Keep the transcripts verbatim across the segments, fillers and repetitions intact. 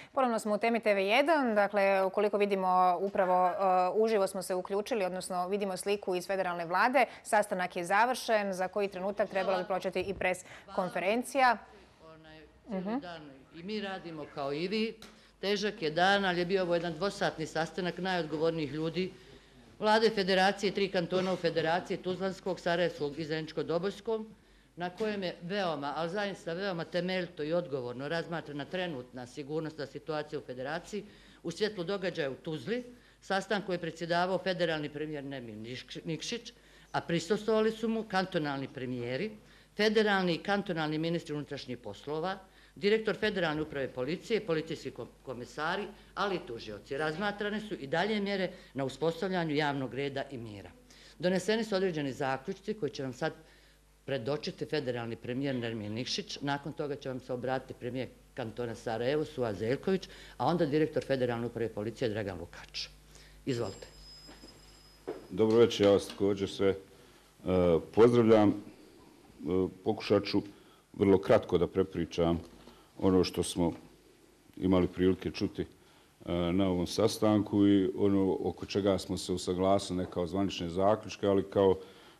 Ponovno smo u temi T V jedan. Dakle, ukoliko vidimo upravo uh, uživo smo se uključili, odnosno vidimo sliku iz federalne vlade. Sastanak je završen. Za koji trenutak trebala bi početi i pres konferencija. Cijeli dan i mi radimo kao i vi. Težak je dan, ali je bio ovo jedan dvosatni sastanak najodgovornijih ljudi Vlade Federacije, tri kantona u Federaciji, Tuzlanskog, Sarajevskog i Zeničko-Dobojskog, na kojem je veoma, ali zaista veoma temeljito i odgovorno razmatrana trenutna sigurnosna situacija u Federaciji u svjetlu događaja u Tuzli. Sastanku je predsjedavao federalni premijer Nemir Nikšić, a prisustvovali su mu kantonalni premijeri, federalni i kantonalni ministri unutrašnjih poslova, direktor Federalne uprave policije, policijski komesari, ali i tužioci. Razmatrane su i dalje mjere na uspostavljanju javnog reda i mira. Doneseni su određeni zaključci koji će vam sad predočiti federalni premijer Nemir Nikšić. Nakon toga će vam se obratiti premijer kantona Sarajevo, Suad Zeljković, a onda direktor Federalne uprave policije Dragan Lukač. Izvolite. Dobro večer, ja vas također sve pozdravljam. Pokušat ću vrlo kratko da prepričam ono što smo imali prilike čuti na ovom sastanku i ono oko čega smo se usaglasili, ne kao zvanične zaključke, ali kao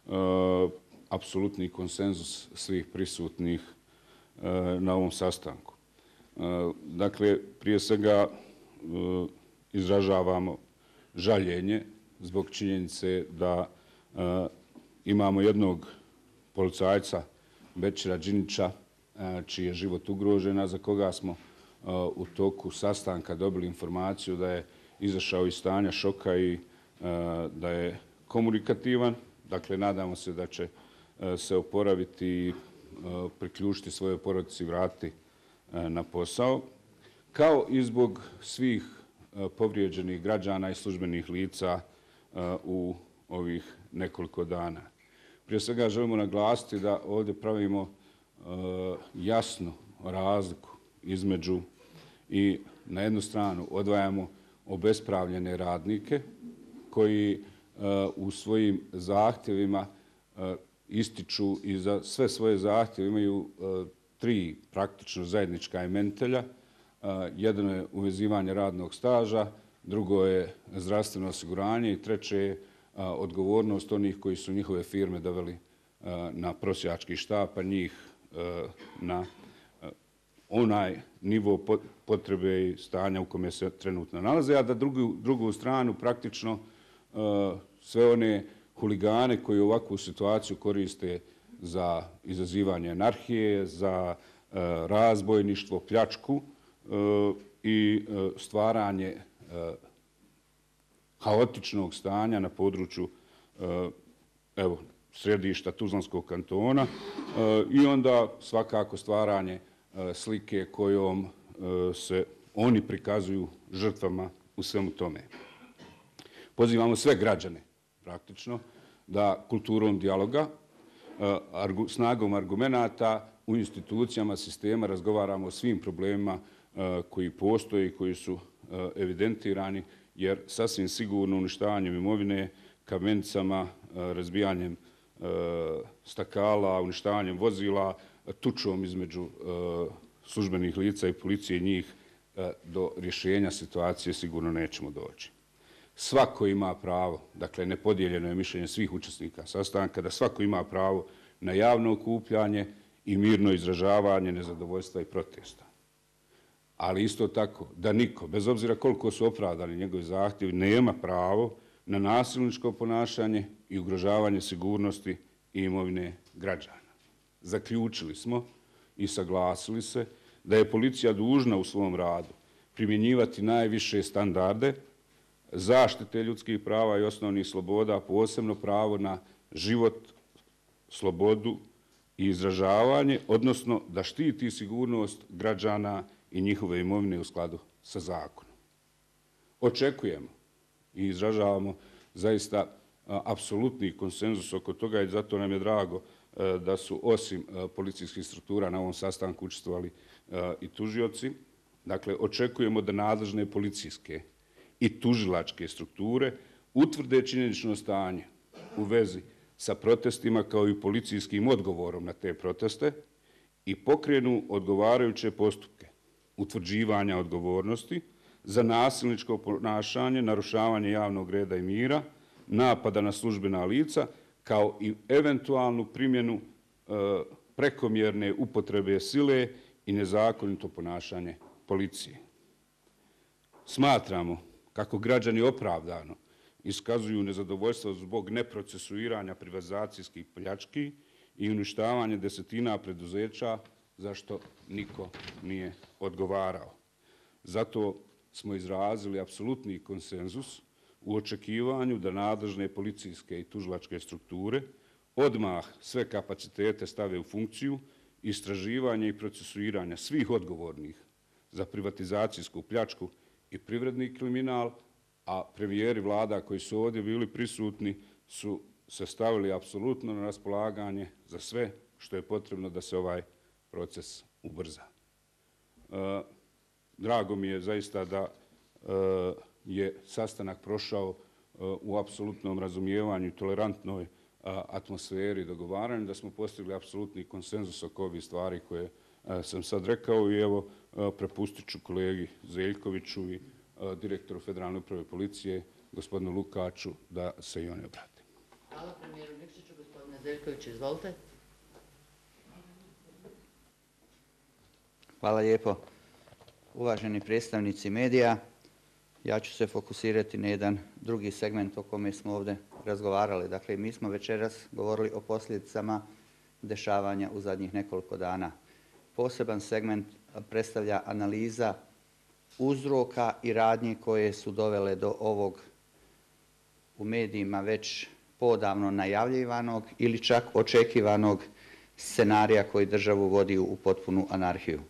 apsolutni konsenzus svih prisutnih na ovom sastanku. Dakle, prije svega izražavamo žaljenje zbog činjenice da imamo jednog policajca Bećira Đinića, čiji je život ugrožen, a za koga smo u toku sastanka dobili informaciju da je izašao iz stanja šoka i da je komunikativan. Dakle, nadamo se da će se oporaviti i priključiti svojoj porodici i vratiti na posao, kao i zbog svih povrijeđenih građana i službenih lica u ovih nekoliko dana. Prije svega želimo naglasiti da ovdje pravimo jasnu razliku između i na jednu stranu odvajamo obespravljene radnike koji u svojim zahtjevima ističu i za sve svoje zahtjeve imaju tri praktično zajednička imenitelja. Jedno je uvezivanje radnog staža, drugo je zdravstveno osiguranje i treće je odgovornost onih koji su njihove firme doveli na prosjački štap, a njih na onaj nivo potrebe i stanja u kome se trenutno nalaze, a da drugu, drugu stranu praktično sve one huligane koji ovakvu situaciju koriste za izazivanje anarhije, za razbojništvo, pljačku i stvaranje haotičnog stanja na području evo, središta Tuzlanskog kantona i onda svakako stvaranje slike kojom se oni prikazuju žrtvama u svemu tome. Pozivamo sve građane praktično da kulturom dijaloga, snagom argumenata u institucijama sistema razgovaramo o svim problemima koji postoje i koji su evidentirani, jer sasvim sigurno uništavanjem imovine, kamenicama, razbijanjem stakala, uništavanjem vozila, tučom između službenih lica i policije i njih do rješenja situacije sigurno nećemo doći. Svako ima pravo, dakle nepodijeljeno je mišljenje svih učesnika sastanka, da svako ima pravo na javno okupljanje i mirno izražavanje nezadovoljstva i protesta. Ali isto tako da niko, bez obzira koliko su opravdani njegovi zahtjevi, nema pravo na nasilničko ponašanje i ugrožavanje sigurnosti i imovine građana. Zaključili smo i saglasili se da je policija dužna u svom radu primjenjivati najviše standarde zaštite ljudskih prava i osnovnih sloboda, posebno pravo na život, slobodu i izražavanje, odnosno da štiti sigurnost građana i njihove imovine u skladu sa zakonom. Očekujemo i izražavamo zaista apsolutni konsenzus oko toga i zato nam je drago da su osim policijskih struktura na ovom sastanku učestvovali i tužioci. Dakle, očekujemo da nadležne policijske i tužilačke strukture utvrde činjenično stanje u vezi sa protestima kao i policijskim odgovorom na te proteste i pokrenu odgovarajuće postupke utvrđivanja odgovornosti za nasilničko ponašanje, narušavanje javnog reda i mira, napada na službena lica, kao i eventualnu primjenu e, prekomjerne upotrebe sile i nezakonito ponašanje policije. Smatramo kako građani opravdano iskazuju nezadovoljstvo zbog neprocesuiranja privatizacijskih pljački i uništavanja desetina preduzeća za što niko nije odgovarao. Zato smo izrazili apsolutni konsenzus u očekivanju da nadležne policijske i tužilačke strukture odmah sve kapacitete stave u funkciju istraživanja i procesuiranja svih odgovornih za privatizacijsku pljačku i privredni kriminal, a premijeri vlada koji su ovdje bili prisutni su se stavili apsolutno na raspolaganje za sve što je potrebno da se ovaj proces ubrza. E, drago mi je zaista da e, je sastanak prošao e, u apsolutnom razumijevanju i tolerantnoj a, atmosferi dogovaranja, da smo postigli apsolutni konsenzus oko ovih stvari koje a, sam sad rekao i evo a, prepustit ću kolegi Zeljkoviću i a, direktoru Federalne uprave policije, gospodinu Lukaču, da se i oni obrate. Hvala premijeru Nikšiću, gospodine Zeljkoviću, izvolite. Hvala lijepo. Uvaženi predstavnici medija, ja ću se fokusirati na jedan drugi segment o kome smo ovdje razgovarali. Dakle, mi smo večeras govorili o posljedicama dešavanja u zadnjih nekoliko dana. Poseban segment predstavlja analiza uzroka i radnji koje su dovele do ovog u medijima već podavno najavljivanog ili čak očekivanog scenarija koji državu vodi u potpunu anarhiju.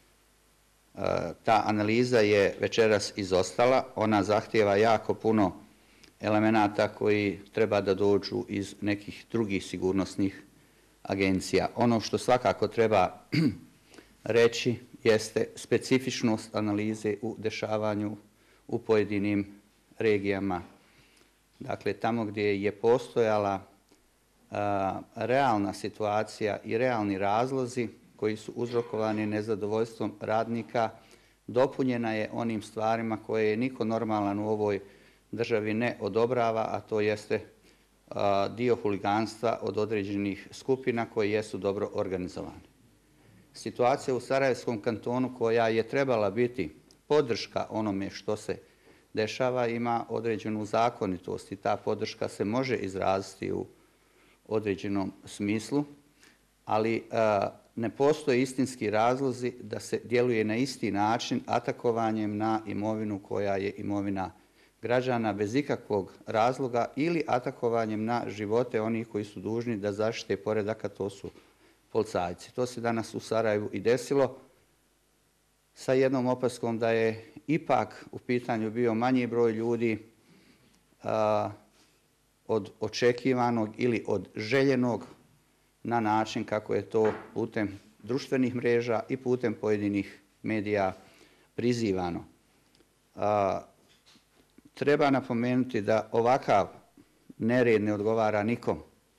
Ta analiza je večeras izostala, ona zahtijeva jako puno elemenata koji treba da dođu iz nekih drugih sigurnosnih agencija. Ono što svakako treba reći jeste specifičnost analize u dešavanju u pojedinim regijama. Dakle, tamo gdje je postojala a, realna situacija i realni razlozi koji su uzrokovani nezadovoljstvom radnika, dopunjena je onim stvarima koje niko normalan u ovoj državi ne odobrava, a to jeste a, dio huliganstva od određenih skupina koji jesu dobro organizovani. Situacija u Sarajevskom kantonu koja je trebala biti podrška onome što se dešava ima određenu zakonitost i ta podrška se može izraziti u određenom smislu, ali a, ne postoje istinski razlozi da se djeluje na isti način atakovanjem na imovinu koja je imovina građana bez ikakvog razloga ili atakovanjem na živote onih koji su dužni da zaštite poredak, a to su policajci. To se danas u Sarajevu i desilo sa jednom opaskom da je ipak u pitanju bio manji broj ljudi a, od očekivanog ili od željenog na način kako je to putem društvenih mreža i putem pojedinih medija prizivano. A, treba napomenuti da ovakav nered ne odgovara nikom.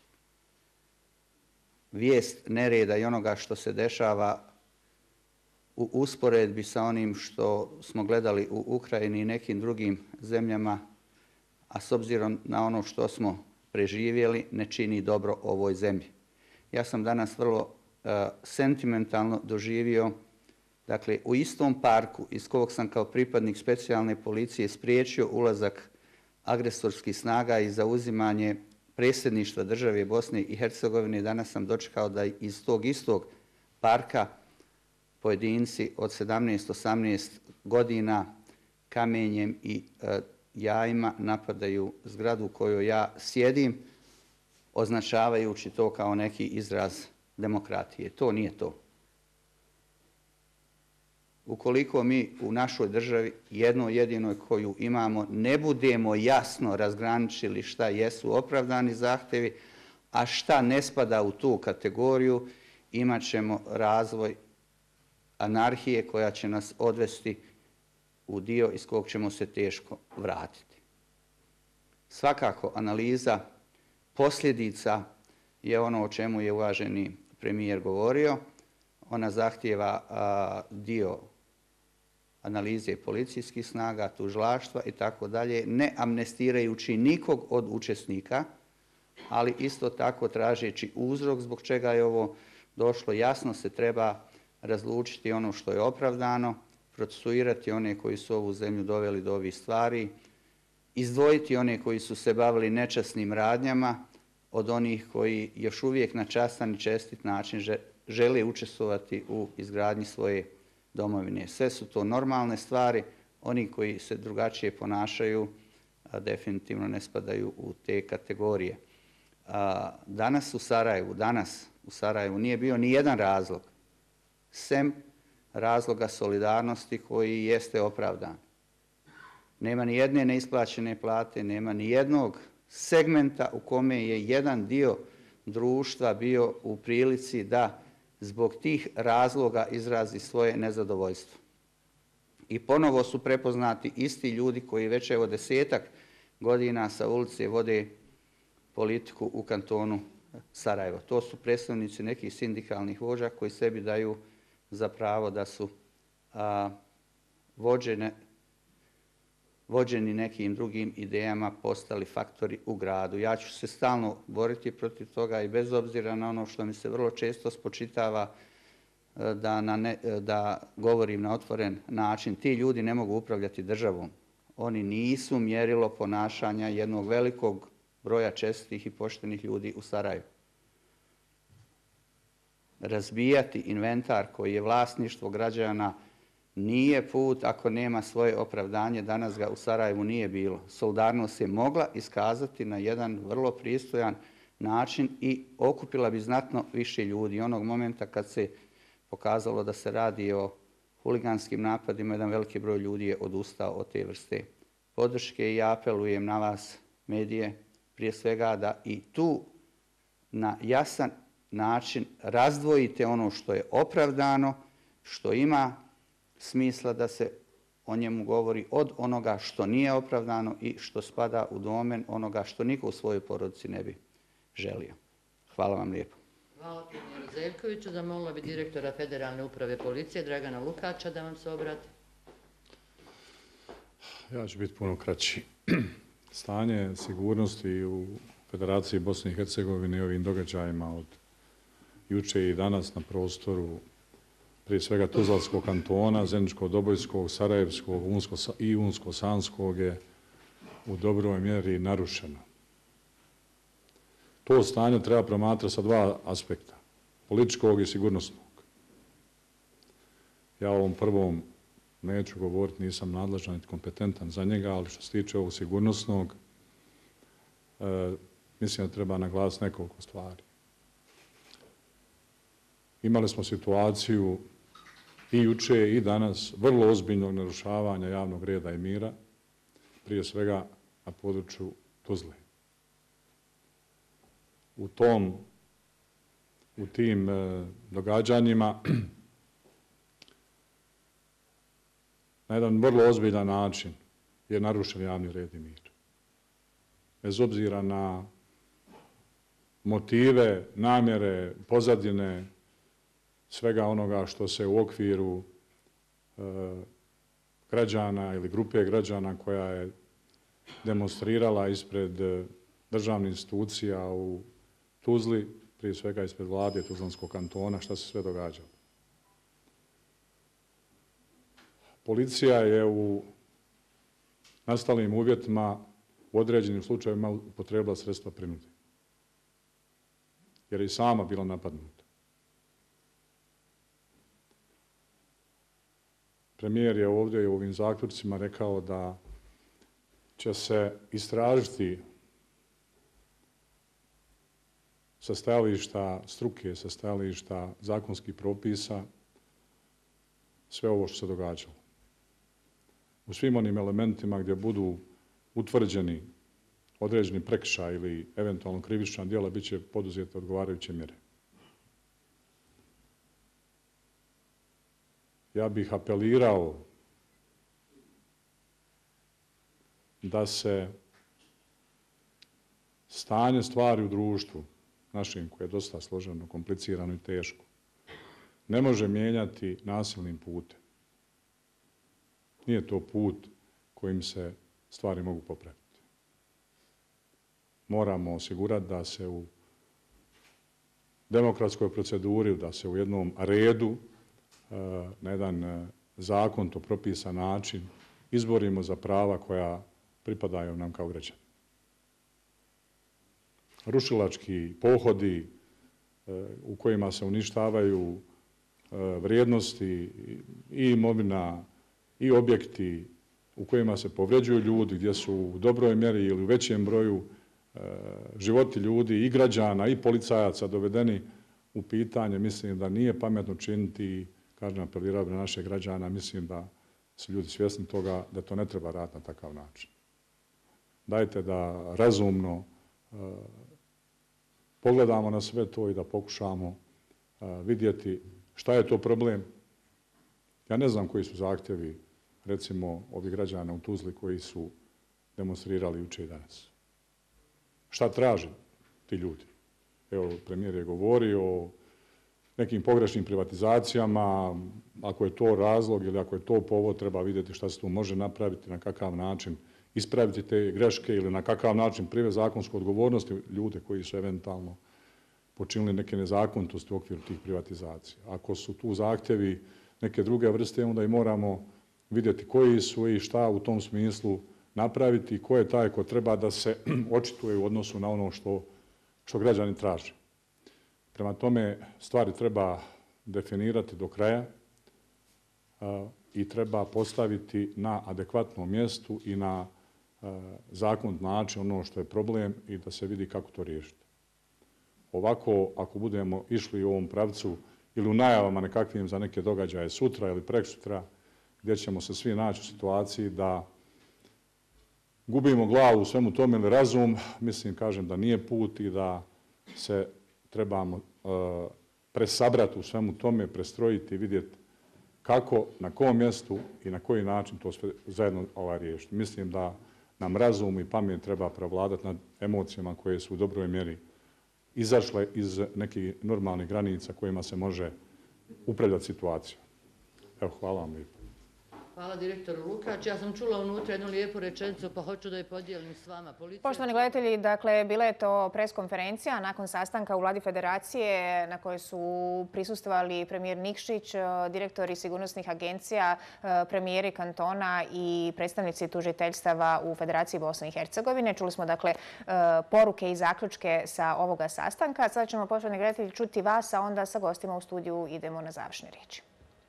Vijest nereda i onoga što se dešava u usporedbi sa onim što smo gledali u Ukrajini i nekim drugim zemljama, a s obzirom na ono što smo preživjeli, ne čini dobro ovoj zemlji. Ja sam danas vrlo uh, sentimentalno doživio, dakle, u istom parku iz kojeg sam kao pripadnik specijalne policije spriječio ulazak agresorskih snaga i zauzimanje predsjedništva države Bosne i Hercegovine, danas sam dočekao da iz tog istog parka pojedinci od sedamnaest osamnaest godina kamenjem i uh, jajima napadaju zgradu u kojoj ja sjedim, označavajući to kao neki izraz demokratije. To nije to. Ukoliko mi u našoj državi jedno jedinoj koju imamo ne budemo jasno razgraničili šta jesu opravdani zahtjevi, a šta ne spada u tu kategoriju, imat ćemo razvoj anarhije koja će nas odvesti u dio iz kog ćemo se teško vratiti. Svakako analiza posljedica je ono o čemu je uvaženi premijer govorio. Ona zahtijeva a, dio analize policijskih snaga, tužilaštva i tako dalje, ne amnestirajući nikog od učesnika, ali isto tako tražeći uzrok zbog čega je ovo došlo. Jasno se treba razlučiti ono što je opravdano, procesuirati one koji su ovu zemlju doveli do ovih stvari, izdvojiti one koji su se bavili nečasnim radnjama od onih koji još uvijek na častan i čestit način žele učestvovati u izgradnji svoje domovine. Sve su to normalne stvari, oni koji se drugačije ponašaju definitivno ne spadaju u te kategorije. Danas u Sarajevu, danas u Sarajevu nije bio ni jedan razlog, sem razloga solidarnosti koji jeste opravdan. Nema ni jedne neisplaćene plate, nema ni jednog segmenta u kome je jedan dio društva bio u prilici da zbog tih razloga izrazi svoje nezadovoljstvo. I ponovo su prepoznati isti ljudi koji već evo desetak godina sa ulice vode politiku u kantonu Sarajevo. To su predstavnici nekih sindikalnih vođa koji sebi daju za pravo da su a, vođene, vođeni nekim drugim idejama postali faktori u gradu. Ja ću se stalno boriti protiv toga i bez obzira na ono što mi se vrlo često spočitava da, na ne, da govorim na otvoren način, ti ljudi ne mogu upravljati državom. Oni nisu mjerilo ponašanja jednog velikog broja čestitih i poštenih ljudi u Sarajevu. Razbijati inventar koji je vlasništvo građana nije put ako nema svoje opravdanje, danas ga u Sarajevu nije bilo. Solidarnost je mogla iskazati na jedan vrlo pristojan način i okupila bi znatno više ljudi. Onog momenta kad se pokazalo da se radi o huliganskim napadima, jedan veliki broj ljudi je odustao od te vrste podrške i apelujem na vas, medije, prije svega da i tu na jasan način razdvojite ono što je opravdano, što ima smisla da se o njemu govori od onoga što nije opravdano i što spada u domen onoga što niko u svojoj porodici ne bi želio. Hvala vam lijepo. Hvala premijeru Zeljkoviću. Zamolila bi direktora Federalne uprave policije Dragana Lukača da vam se obrati. Ja ću biti puno kraći. Stanje sigurnosti u Federaciji Bosne i Hercegovine i ovim događajima od juče i danas na prostoru prije svega Tuzlanskog kantona, Zeničko-Dobojskog, Sarajevskog i Unsko-Sanskog je u dobroj mjeri narušeno. To stanje treba promatrati sa dva aspekta, političkog i sigurnosnog. Ja o ovom prvom neću govoriti, nisam nadležan niti kompetentan za njega, ali što se tiče ovog sigurnosnog, e, mislim da treba naglasiti nekoliko stvari. Imali smo situaciju i juče i danas vrlo ozbiljnog narušavanja javnog reda i mira, prije svega na području Tuzle. U tom, u tim e, događanjima na jedan vrlo ozbiljan način je narušen javni red i mir. Bez obzira na motive, namjere, pozadine, svega onoga što se u okviru e, građana ili grupe građana koja je demonstrirala ispred državnih institucija u Tuzli, prije svega ispred vlade Tuzlanskog kantona, šta se sve događalo. Policija je u nastalim uvjetima u određenim slučajevima upotrijebila sredstva prinude, jer je i sama bila napadnuta. Premijer je ovdje u ovim zaključcima rekao da će se istražiti sa stajališta struke, sa stajališta zakonskih propisa sve ovo što se događalo. U svim onim elementima gdje budu utvrđeni određeni prekršaj ili eventualno krivična djela, bit će poduzete odgovarajuće mjere. Ja bih apelirao da se stanje stvari u društvu našim, koje je dosta složeno, komplicirano i teško, ne može mijenjati nasilnim putem. nije to put kojim se stvari mogu popraviti. Moramo osigurati da se u demokratskoj proceduri, da se u jednom redu, na jedan zakonito propisan način izborimo za prava koja pripadaju nam kao građani. Rušilački pohodi u kojima se uništavaju vrijednosti i imovina i objekti, u kojima se povređuju ljudi, gdje su u dobroj mjeri ili u većem broju životi ljudi i građana i policajaca dovedeni u pitanje, mislim da nije pametno činiti, kažem, apelirao na naše građana, mislim da su ljudi svjesni toga da to ne treba raditi na takav način. Dajte da razumno pogledamo na sve to i da pokušamo vidjeti šta je to problem. Ja ne znam koji su zahtjevi, recimo, ovih građana u Tuzli koji su demonstrirali jučer i danas. Šta traže ti ljudi? Evo, premijer je govorio o nekim pogrešnim privatizacijama. Ako je to razlog ili ako je to povod, treba vidjeti šta se tu može napraviti, na kakav način ispraviti te greške ili na kakav način privesti zakonsku odgovornost ljude koji su eventualno počinili neke nezakonitosti u okviru tih privatizacija. Ako su tu zahtjevi neke druge vrste, onda i moramo vidjeti koji su i šta u tom smislu napraviti i ko je taj ko treba da se očituje u odnosu na ono što, što građani traže. Prema tome, stvari treba definirati do kraja a, i treba postaviti na adekvatnom mjestu i na zakonit način ono što je problem i da se vidi kako to riješiti. Ovako, ako budemo išli u ovom pravcu ili u najavama nekakvim za neke događaje sutra ili preksutra, gdje ćemo se svi naći u situaciji da gubimo glavu u svemu tome ili razum, mislim, kažem da nije put i da se trebamo uh, presabrati u svemu tome, prestrojiti i vidjeti kako, na kom mjestu i na koji način to sve zajedno ovaj, riješiti. Mislim da nam razum i pamet treba prevladati nad emocijama koje su u dobroj mjeri izašle iz nekih normalnih granica kojima se može upravljati situacija. Evo, hvala vam lijepo. Hvala direktoru Lukač. Ja sam čula unutra jednu lijepu rečenicu, pa hoću da je podijelim s vama. Policija... Poštovani gledatelji, dakle, bila je to preskonferencija nakon sastanka u Vladi Federacije na kojoj su prisustvovali premijer Nikšić, direktori sigurnosnih agencija, premijeri kantona i predstavnici tužiteljstava u Federaciji Bosne i Hercegovine. Čuli smo, dakle, poruke i zaključke sa ovoga sastanka. Sada ćemo, poštovani gledatelji, čuti vas, a onda sa gostima u studiju idemo na završne riječi.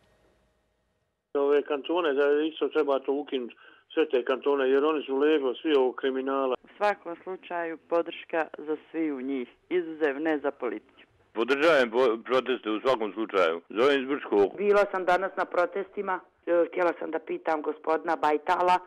Ove kantone, da isto treba to ukinuti, sve te kantone, jer oni su leglo svi ovog kriminala. U svakom slučaju podrška za svi u njih, izuzev ne za politiku. Podržajem proteste u svakom slučaju. Zovem iz Brčkog. Bila sam danas na protestima, htjela sam da pitam gospodina Bajtala,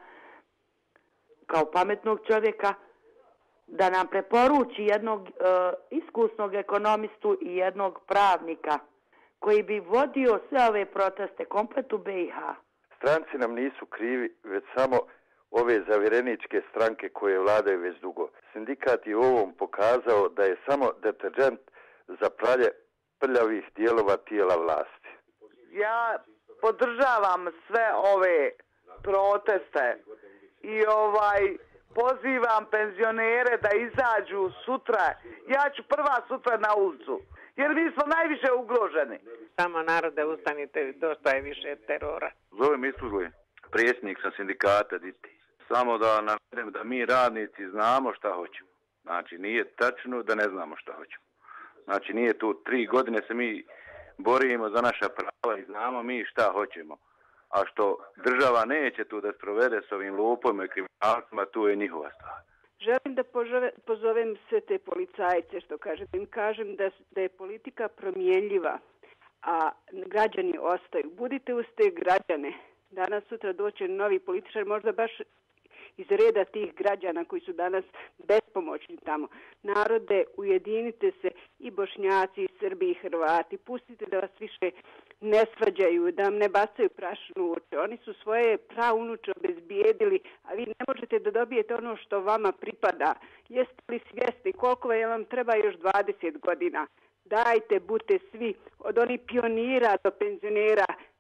kao pametnog čovjeka, da nam preporuči jednog uh, iskusnog ekonomistu i jednog pravnika koji bi vodio sve ove proteste komplet u B i H. Stranci nam nisu krivi, već samo ove zavjereničke stranke koje vladaju već dugo. Sindikat je ovom pokazao da je samo deterđent za pranje prljavih dijelova tijela vlasti. Ja podržavam sve ove proteste i ovaj pozivam penzionere da izađu sutra. Ja ću prva sutra na ulicu. Jer mi smo najviše ugroženi. Samo narode ustanite, dosta je više terora. Zovem iz Tuzle, predsjednik sam sindikata D I T I. Samo da navedem da mi radnici znamo šta hoćemo. Znači nije tačno da ne znamo šta hoćemo. Znači nije tu tri godine se mi borimo za naša prava i znamo mi šta hoćemo. A što država neće tu da sprovede s ovim lopom i kriminalcima, tu je njihova stvar. Želim da pozove, pozovem sve te policajce, što kažem, im kažem da, da je politika promjenljiva, a građani ostaju. Budite uz te građane. Danas, sutra doće novi političar, možda baš iz reda tih građana koji su danas bespomoćni tamo. Narode, ujedinite se, i Bošnjaci, i Srbi, i Hrvati. Pustite da vas više ne svađaju, da vam ne bacaju prašinu u oči. Oni su svoje praunuče obezbijedili, a vi ne možete da dobijete ono što vama pripada. Jeste li svjesni koliko vam treba još dvadeset godina? Dajte, budite svi, od onih pionira do penzionera,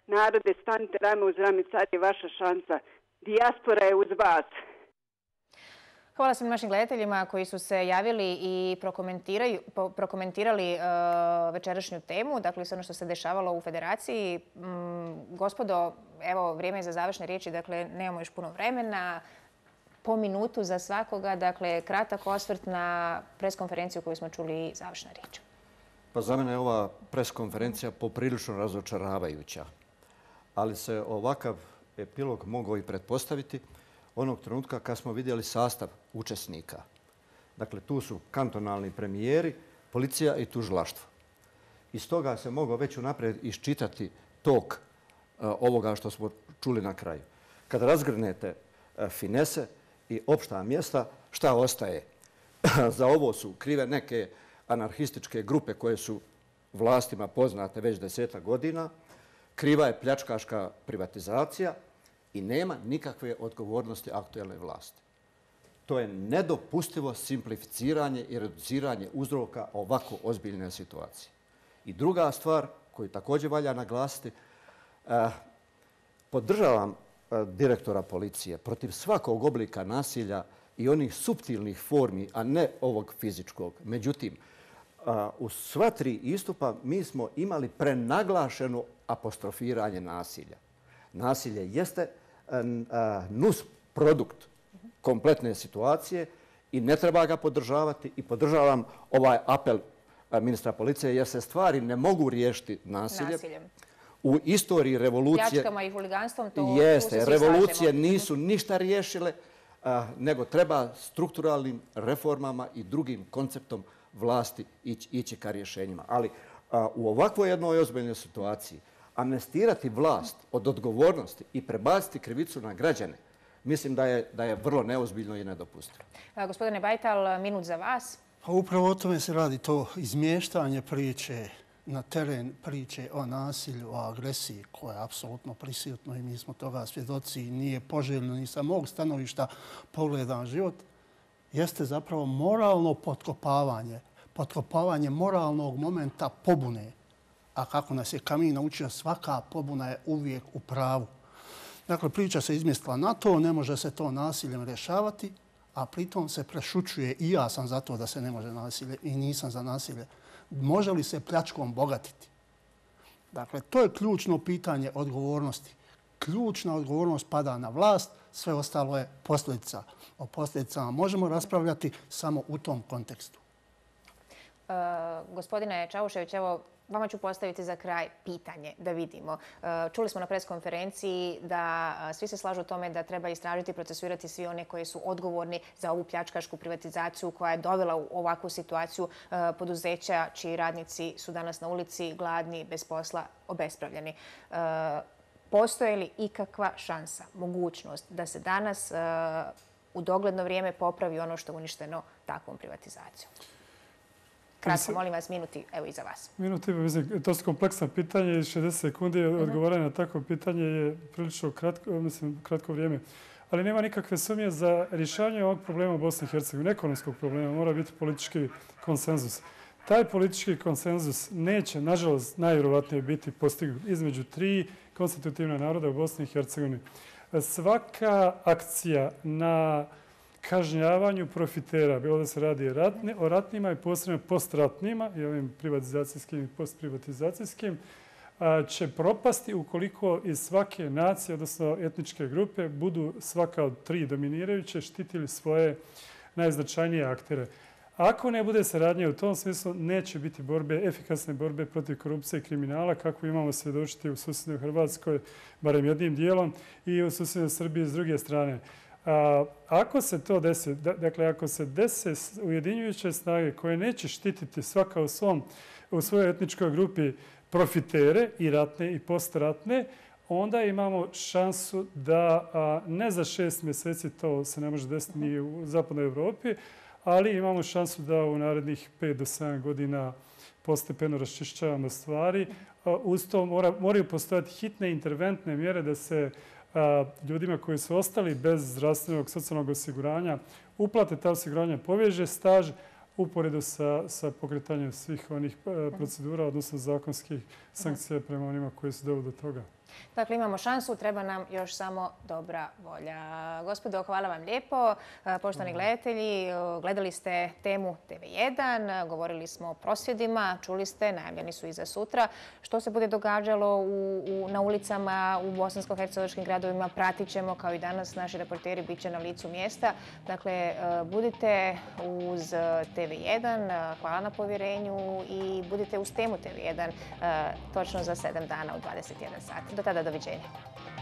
Narode, stanite rame uz rame, sad je vaša šansa. Dijaspora je uz vas. Hvala svim našim gledateljima koji su se javili i prokomentirali večerašnju temu, dakle sve ono što se dešavalo u Federaciji. Gospodo, evo, vrijeme je za završne riječi, dakle nemamo još puno vremena. Po minutu za svakoga, dakle kratak osvrt na preskonferenciju koju smo čuli i završna riječ. Pa za mene je ova preskonferencija poprilično razočaravajuća, ali se ovakav epilog mogao i pretpostaviti onog trenutka kad smo vidjeli sastav učesnika. Dakle, tu su kantonalni premijeri, policija i tužilaštvo. Iz toga se mogao već unaprijed iščitati tok ovoga što smo čuli na kraju. Kad razgrnete finese i opšta mjesta, šta ostaje? Za ovo su krive neke anarhističke grupe koje su vlastima poznate već desetak godina. Kriva je pljačkaška privatizacija i nema nikakve odgovornosti aktuelne vlasti. To je nedopustivo simplificiranje i reduciranje uzroka ovako ozbiljne situacije. I druga stvar koju također valja naglasiti, podržavam direktora policije protiv svakog oblika nasilja i onih suptilnih formi, a ne ovog fizičkog. Međutim, u sva tri istupa mi smo imali prenaglašeno apostrofiranje nasilja. Nasilje jeste nus produkt kompletne situacije i ne treba ga podržavati i podržavam ovaj apel ministra policije jer se stvari ne mogu riješiti nasiljem. Nasiljem. U istoriji revolucije... Pljačkama i huliganstvom, to jeste, revolucije nisu ništa riješile, nego treba strukturalnim reformama i drugim konceptom vlasti ići ka rješenjima. Ali u ovakvoj jednoj ozbiljnoj situaciji amnestirati vlast od odgovornosti i prebaciti krivicu na građane, mislim da je, da je vrlo neozbiljno i nedopustivo. Gospodine Bajtal, minut za vas. Pa upravo o tome se radi, to izmještanje priče na teren, priče o nasilju, o agresiji koja je apsolutno prisutno i mi smo toga svjedoci i nije poželjno ni sa mog stanovišta pogledan život, jeste zapravo moralno potkopavanje, potkopavanje moralnog momenta pobune. A kako nas je Camus naučio, svaka pobuna je uvijek u pravu. Dakle, priča se izmjestila na to, ne može se to nasiljem rješavati, a pritom se prešućuje, i ja sam za to da se ne može nasilje i nisam za nasilje, može li se pljačkom bogatiti? Dakle, to je ključno pitanje odgovornosti. Ključna odgovornost pada na vlast, sve ostalo je posljedica. O posljedicama možemo raspravljati samo u tom kontekstu. Uh, gospodine Čavušević, evo, vama ću postaviti za kraj pitanje da vidimo. Čuli smo na preskonferenciji da svi se slažu u tome da treba istražiti i procesuirati svi one koji su odgovorni za ovu pljačkašku privatizaciju koja je dovela u ovakvu situaciju poduzeća čiji radnici su danas na ulici, gladni, bez posla, obespravljeni. Postoje li ikakva šansa, mogućnost da se danas u dogledno vrijeme popravi ono što je uništeno takvom privatizacijom? Kratko, molim vas, minuti, evo i za vas. Minuti, mislim, to su kompleksna pitanja i šezdeset sekundi odgovaranja na takvo pitanje je prilično kratko, mislim, kratko vrijeme. Ali nema nikakve sumnje za rješavanje ovog problema u Bosni i Hercegovini, ekonomskog problema, mora biti politički konsenzus. Taj politički konsenzus neće, nažalost, najvjerovatnije biti postignut između tri konstitutivna naroda u Bosni i Hercegovini. Svaka akcija na kažnjavanju profitera, bilo da se radi o ratnima i posebno postratnima i ovim privatizacijskim i postprivatizacijskim, će propasti ukoliko iz svake nacije, odnosno etničke grupe, budu svaka od tri dominirajuće štitili svoje najznačajnije aktere. Ako ne bude saradnje u tom smislu, neće biti borbe, efikasne borbe protiv korupcije i kriminala, kako imamo svjedočiti u susjednoj Hrvatskoj, barem jednim dijelom, i u susjednoj Srbiji s druge strane. A, ako se to desi, dakle, ako se dese ujedinjujuće snage koje neće štititi svaka u, svom, u svojoj etničkoj grupi profitere i ratne i postratne, onda imamo šansu da a, ne za šest mjeseci, to se ne može desiti ni u zapadnoj Evropi, ali imamo šansu da u narednih pet do sedam godina postepeno raščišćavamo stvari. A, uz to mora, moraju postojati hitne interventne mjere da se ljudima koji su ostali bez zdravstvenog socijalnog osiguranja uplate ta osiguranja, poveže staž uporedo sa, sa pokretanjem svih onih procedura, odnosno zakonskih sankcija prema onima koji su doveli do toga. Dakle, imamo šansu, treba nam još samo dobra volja. Gospodo, hvala vam lijepo. Poštovani gledatelji, gledali ste temu T V jedan, govorili smo o prosvjedima, čuli ste, najavljeni su i za sutra. Što se bude događalo u, u, na ulicama u bosansko-hercegovačkim gradovima, pratit ćemo kao i danas. Naši reporteri bit će na licu mjesta. Dakle, budite uz T V jedan, hvala na povjerenju i budite uz temu T V jedan točno za sedam dana u dvadeset jedan sat. Do tada, doviđenja.